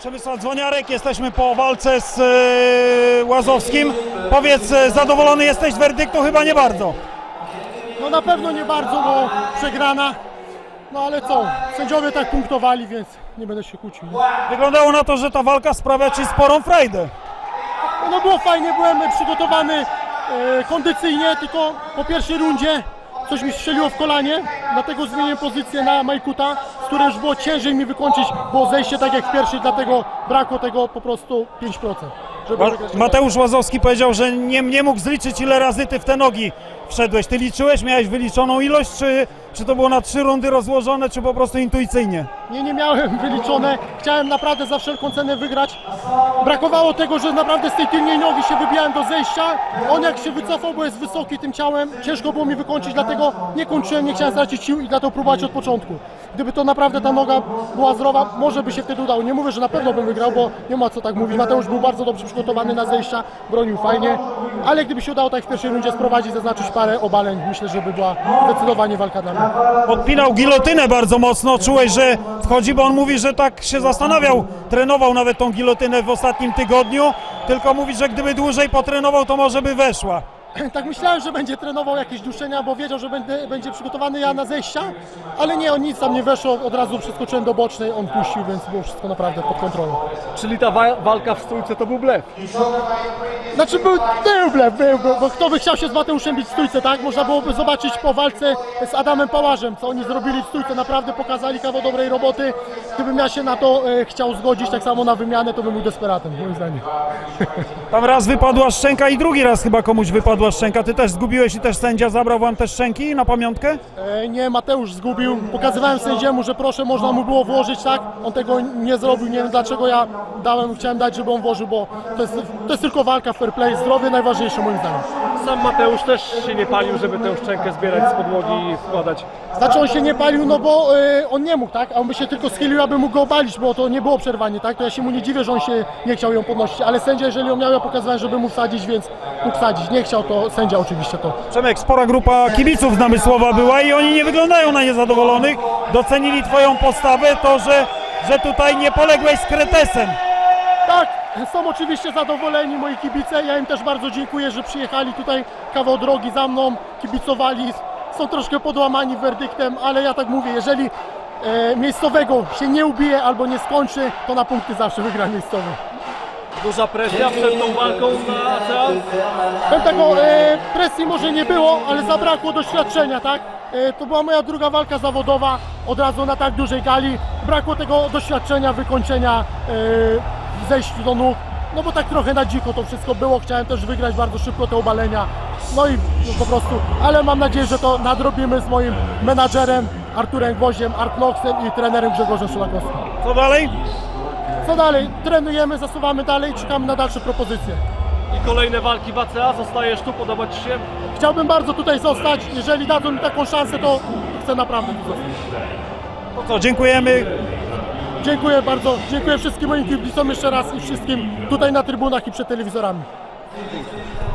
Przemysław Dzwoniarek, jesteśmy po walce z Łazowskim. Powiedz, zadowolony jesteś z werdyktu? Chyba nie bardzo. No na pewno nie bardzo, bo przegrana. No ale co, sędziowie tak punktowali, więc nie będę się kłócił. Wyglądało na to, że ta walka sprawia Ci sporą frajdę. No było fajnie, byłem przygotowany kondycyjnie, tylko po pierwszej rundzie coś mi strzeliło w kolanie, dlatego zmieniłem pozycję na Majkuta, z której już było ciężej mi wykończyć, było zejście tak jak w pierwszej, dlatego brakło tego po prostu 5%. Mateusz Łazowski powiedział, że nie mógł zliczyć, ile razy Ty w te nogi wszedłeś. Ty liczyłeś, miałeś wyliczoną ilość, czy to było na 3 rundy rozłożone, czy po prostu intuicyjnie? Nie miałem wyliczone, chciałem naprawdę za wszelką cenę wygrać. Brakowało tego, że naprawdę z tej tylnej nogi się wybijałem do zejścia. On jak się wycofał, bo jest wysoki tym ciałem, ciężko było mi wykończyć, dlatego nie kończyłem, nie chciałem stracić sił i dlatego próbować od początku. Gdyby to naprawdę ta noga była zdrowa, może by się wtedy udało. Nie mówię, że na pewno bym wygrał, bo nie ma co tak mówić. Mateusz był bardzo dobrze przygotowany na zejścia, bronił fajnie, ale gdyby się udało tak w pierwszej rundzie sprowadzić, zaznaczyć parę obaleń, myślę, że by była zdecydowanie walka dla mnie. Podpinał gilotynę bardzo mocno, czułeś, że wchodzi, bo on mówi, że tak się zastanawiał, trenował nawet tą gilotynę w ostatnim tygodniu, tylko mówi, że gdyby dłużej potrenował, to może by weszła. Tak myślałem, że będzie trenował jakieś duszenia, bo wiedział, że będzie przygotowany ja na zejścia, ale nie, on nic tam nie weszło, od razu przeskoczyłem do bocznej, on puścił, więc było wszystko naprawdę pod kontrolą. Czyli ta walka w stójce to był blef? Znaczy był blef, bo kto by chciał się z Mateuszem bić w stójce, tak? Można byłoby zobaczyć po walce z Adamem Pałażem, co oni zrobili w stójce, naprawdę pokazali kawał dobrej roboty. Gdybym ja się na to chciał zgodzić, tak samo na wymianę, to bym był desperatem, moim zdaniem. Tam raz wypadła szczęka i drugi raz chyba komuś wypadła szczęka. Ty też zgubiłeś i też sędzia zabrał wam te szczęki na pamiątkę? Nie, Mateusz zgubił. Pokazywałem sędziemu, że proszę, można mu było włożyć, tak? On tego nie zrobił, nie wiem dlaczego ja chciałem dać, żeby on włożył, bo to jest tylko walka, fair play, zdrowie najważniejsze moim zdaniem. Sam Mateusz też się nie palił, żeby tę szczękę zbierać z podłogi i wkładać. Znaczy on się nie palił, no bo on nie mógł, tak? A on by się tylko schylił, aby mógł go obalić, bo to nie było przerwanie, tak? To ja się mu nie dziwię, że on się nie chciał ją podnosić, ale sędzia, jeżeli ją miał, ja pokazywałem, żeby mógł wsadzić, więc mógł wsadzić. Nie chciał, to sędzia oczywiście to. Przemek, spora grupa kibiców z Namysłowa była i oni nie wyglądają na niezadowolonych. Docenili Twoją postawę, to, że tutaj nie poległeś z kretesem. Tak, są oczywiście zadowoleni moi kibice, ja im też bardzo dziękuję, że przyjechali tutaj kawał drogi za mną, kibicowali, są troszkę podłamani werdyktem, ale ja tak mówię, jeżeli miejscowego się nie ubije albo nie skończy, to na punkty zawsze wygra miejscowy. Duża presja przed tą walką na ACA? Tego presji może nie było, ale zabrakło doświadczenia, tak? To była moja druga walka zawodowa, od razu na tak dużej gali. Brakło tego doświadczenia, wykończenia w zejściu do nóg. No bo tak trochę na dziko to wszystko było, chciałem też wygrać bardzo szybko te obalenia. No i po prostu, ale mam nadzieję, że to nadrobimy z moim menadżerem Arturem Gwoździem, Arknoxem i trenerem Grzegorzem Szulakowskim. Co dalej? Co dalej? Trenujemy, zasuwamy dalej i czekamy na dalsze propozycje. I kolejne walki w ACA? Zostajesz tu? Podoba Ci się? Chciałbym bardzo tutaj zostać, jeżeli dadzą mi taką szansę, to chcę naprawdę tu zostać. To co, dziękujemy. Dziękuję bardzo, dziękuję wszystkim moim kibicom jeszcze raz i wszystkim tutaj na trybunach i przed telewizorami.